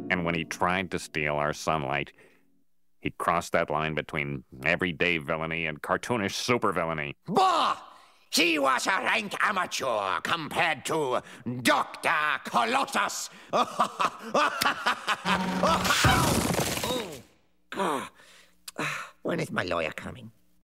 And when he tried to steal our sunlight, he crossed that line between everyday villainy and cartoonish supervillainy. Bah! He was a rank amateur compared to Dr. Colossus. When is my lawyer coming?